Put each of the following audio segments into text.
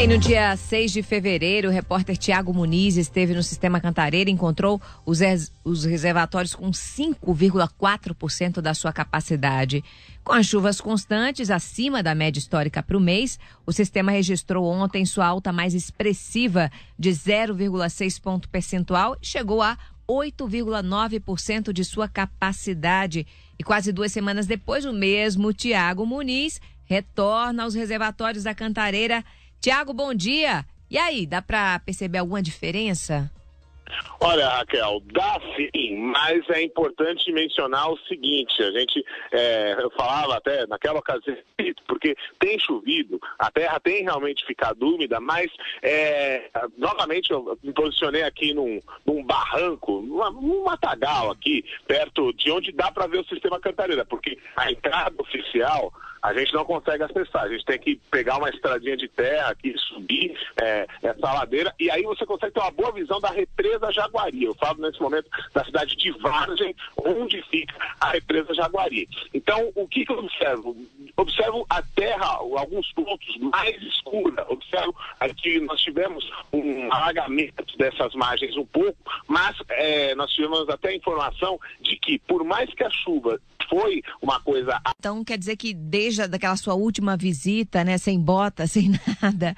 Bem, no dia 6 de fevereiro, o repórter Tiago Muniz esteve no Sistema Cantareira e encontrou os reservatórios com 5,4% da sua capacidade. Com as chuvas constantes, acima da média histórica para o mês, o sistema registrou ontem sua alta mais expressiva de 0,6 ponto percentual e chegou a 8,9% de sua capacidade. E quase 2 semanas depois, o mesmo Tiago Muniz retorna aos reservatórios da Cantareira. Tiago, bom dia. E aí, dá para perceber alguma diferença? Olha, Raquel, dá sim, mas é importante mencionar o seguinte, eu falava até naquela ocasião, porque tem chovido, a terra tem realmente ficado úmida, mas novamente eu me posicionei aqui num barranco, num matagal aqui, perto de onde dá para ver o Sistema Cantareira, porque a entrada oficial a gente não consegue acessar, a gente tem que pegar uma estradinha de terra aqui, subir essa ladeira, e aí você consegue ter uma boa visão da represa Jaguari. Eu falo nesse momento da cidade de Vargem, onde fica a represa Jaguari. Então, o que eu observo? Observo a terra, alguns pontos mais escura. Observo que nós tivemos um alagamento dessas margens um pouco, mas nós tivemos até informação de que, por mais que a chuva foi uma coisa... Então, quer dizer que desde daquela sua última visita, né, sem bota, sem nada,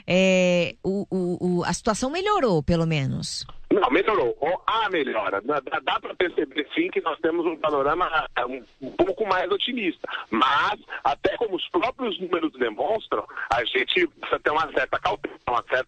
a situação melhorou, pelo menos? Não, melhorou. A melhora. Dá para perceber, sim, que nós temos um panorama um pouco mais otimista. Mas, até como os próprios números demonstram, a gente precisa ter uma certa cautela,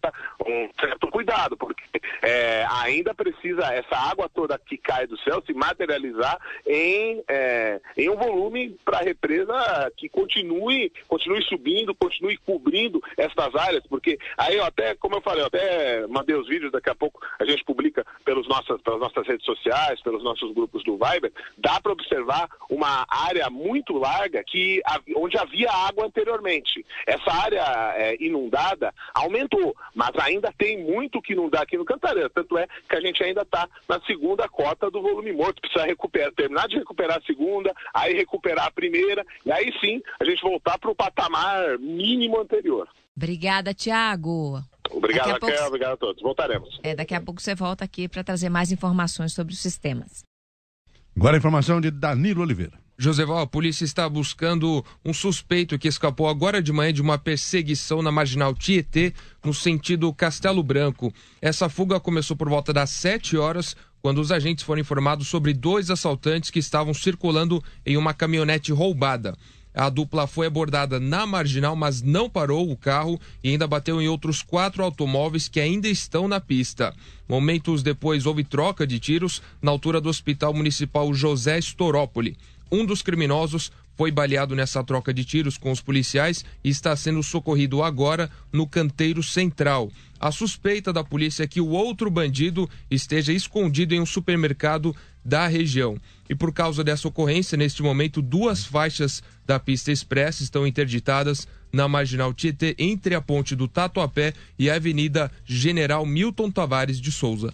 um certo cuidado, porque ainda precisa essa água toda que cai do céu se materializar em um volume para a represa que continue subindo, continue cobrindo estas áreas, porque aí como eu falei, eu até mandei os vídeos, daqui a pouco a gente publica pelas nossas redes sociais, pelos nossos grupos do Viber, dá para observar uma área muito larga onde havia água anteriormente. Essa área inundada aumentou, mas ainda tem muito que inundar aqui no Cantareira, tanto é que a gente ainda está na segunda cota do volume morto, precisa terminar de recuperar a segunda, aí recuperar a primeira, e aí sim a gente voltar para o patamar mínimo anterior. Obrigada, Tiago. Obrigado, Raquel. Obrigado a todos. Voltaremos. Daqui a pouco você volta aqui para trazer mais informações sobre os sistemas. Agora a informação de Danilo Oliveira. Joseval, a polícia está buscando um suspeito que escapou agora de manhã de uma perseguição na Marginal Tietê, no sentido Castelo Branco. Essa fuga começou por volta das 7 horas, quando os agentes foram informados sobre 2 assaltantes que estavam circulando em uma caminhonete roubada. A dupla foi abordada na Marginal, mas não parou o carro e ainda bateu em outros 4 automóveis que ainda estão na pista. Momentos depois, houve troca de tiros na altura do Hospital Municipal José Storópoli. Um dos criminosos foi baleado nessa troca de tiros com os policiais e está sendo socorrido agora no canteiro central. A suspeita da polícia é que o outro bandido esteja escondido em um supermercado da região. E por causa dessa ocorrência, neste momento, 2 faixas da pista expressa estão interditadas na Marginal Tietê, entre a ponte do Tatuapé e a Avenida General Milton Tavares de Souza.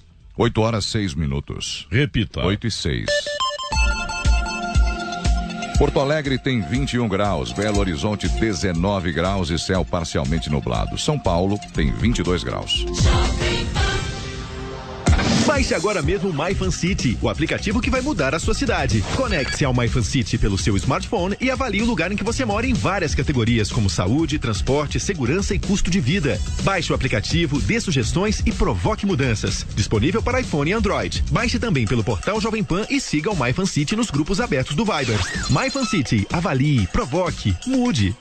8h06. Repita. 8h06. Porto Alegre tem 21 graus, Belo Horizonte 19 graus e céu parcialmente nublado. São Paulo tem 22 graus. Baixe agora mesmo o MyFanCity, o aplicativo que vai mudar a sua cidade. Conecte-se ao MyFanCity pelo seu smartphone e avalie o lugar em que você mora em várias categorias, como saúde, transporte, segurança e custo de vida. Baixe o aplicativo, dê sugestões e provoque mudanças. Disponível para iPhone e Android. Baixe também pelo portal Jovem Pan e siga o MyFanCity nos grupos abertos do Viber. MyFanCity, avalie, provoque, mude.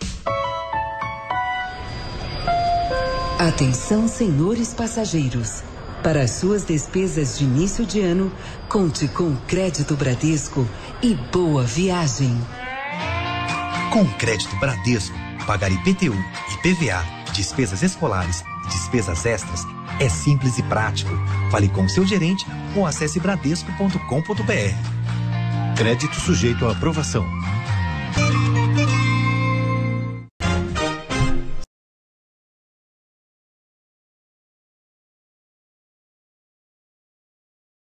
Atenção, senhores passageiros. Para as suas despesas de início de ano, conte com o Crédito Bradesco e boa viagem. Com o Crédito Bradesco, pagar IPTU, IPVA, despesas escolares e despesas extras é simples e prático. Fale com seu gerente ou acesse bradesco.com.br. Crédito sujeito à aprovação.